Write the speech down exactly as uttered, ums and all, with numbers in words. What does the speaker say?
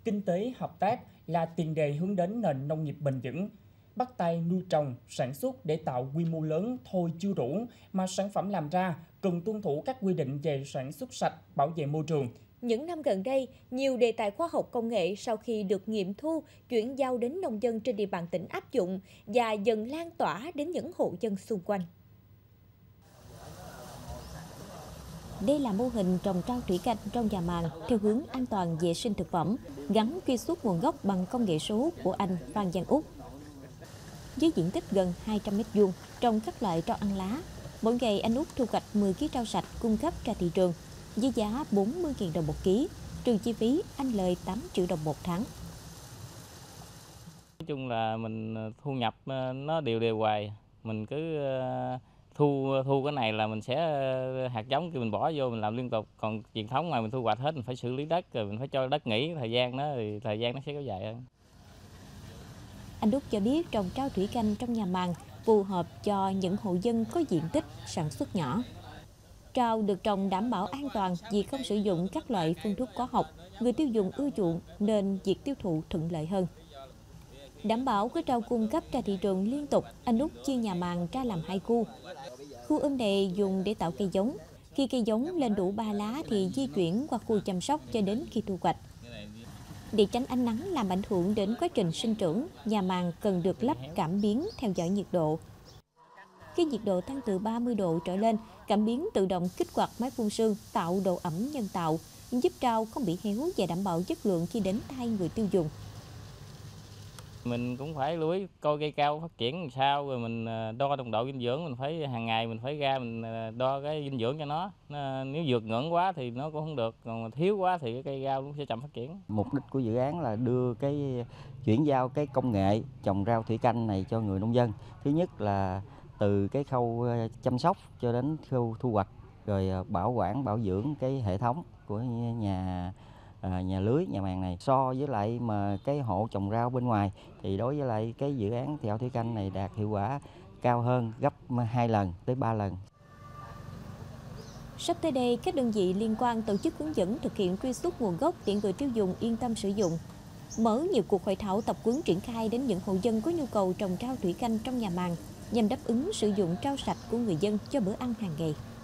kinh tế hợp tác là tiền đề hướng đến nền nông nghiệp bền vững. Bắt tay nuôi trồng, sản xuất để tạo quy mô lớn thôi chưa đủ, mà sản phẩm làm ra cần tuân thủ các quy định về sản xuất sạch, bảo vệ môi trường. Những năm gần đây, nhiều đề tài khoa học công nghệ sau khi được nghiệm thu, chuyển giao đến nông dân trên địa bàn tỉnh áp dụng và dần lan tỏa đến những hộ dân xung quanh. Đây là mô hình trồng rau thủy canh trong nhà màng theo hướng an toàn vệ sinh thực phẩm, gắn truy xuất nguồn gốc bằng công nghệ số của anh Phan Văn Úc. Với diện tích gần hai trăm mét vuông, trồng các loại rau ăn lá, mỗi ngày anh Úc thu hoạch mười ki lô gam rau sạch cung cấp ra thị trường với giá bốn mươi nghìn đồng một ký, trừ chi phí anh lời tám triệu đồng một tháng. Nói chung là mình thu nhập nó đều đều hoài, mình cứ thu thu cái này là mình sẽ hạt giống kia mình bỏ vô mình làm liên tục, còn truyền thống ngoài mình thu hoạch hết mình phải xử lý đất rồi mình phải cho đất nghỉ thời gian đó thì thời gian nó sẽ kéo dài hơn. Anh Úc cho biết trồng rau thủy canh trong nhà màng phù hợp cho những hộ dân có diện tích sản xuất nhỏ. Rau được trồng đảm bảo an toàn vì không sử dụng các loại phun thuốc hóa học, người tiêu dùng ưa chuộng nên việc tiêu thụ thuận lợi hơn. Đảm bảo cái rau cung cấp ra thị trường liên tục, anh Úc chia nhà màng ra làm hai khu. Khu ươm này dùng để tạo cây giống. Khi cây giống lên đủ ba lá thì di chuyển qua khu chăm sóc cho đến khi thu hoạch. Để tránh ánh nắng làm ảnh hưởng đến quá trình sinh trưởng, nhà màng cần được lắp cảm biến theo dõi nhiệt độ. Khi nhiệt độ tăng từ ba mươi độ trở lên, cảm biến tự động kích hoạt máy phun sương tạo độ ẩm nhân tạo, giúp rau không bị héo và đảm bảo chất lượng khi đến tay người tiêu dùng. Mình cũng phải lưu ý coi cây cao phát triển làm sao, rồi mình đo nồng độ dinh dưỡng, mình phải hàng ngày mình phải ra mình đo cái dinh dưỡng cho nó. Nếu vượt ngưỡng quá thì nó cũng không được, còn thiếu quá thì cái cây rau cũng sẽ chậm phát triển. Mục đích của dự án là đưa cái chuyển giao cái công nghệ trồng rau thủy canh này cho người nông dân. Thứ nhất là từ cái khâu chăm sóc cho đến khâu thu hoạch, rồi bảo quản bảo dưỡng cái hệ thống của nhà À, nhà lưới, nhà màng này. So với lại mà cái hộ trồng rau bên ngoài thì đối với lại cái dự án rau thủy canh này đạt hiệu quả cao hơn gấp hai lần tới ba lần. Sắp tới đây, các đơn vị liên quan tổ chức hướng dẫn thực hiện truy xuất nguồn gốc để người tiêu dùng yên tâm sử dụng. Mở nhiều cuộc hội thảo tập huấn triển khai đến những hộ dân có nhu cầu trồng rau thủy canh trong nhà màng nhằm đáp ứng sử dụng rau sạch của người dân cho bữa ăn hàng ngày.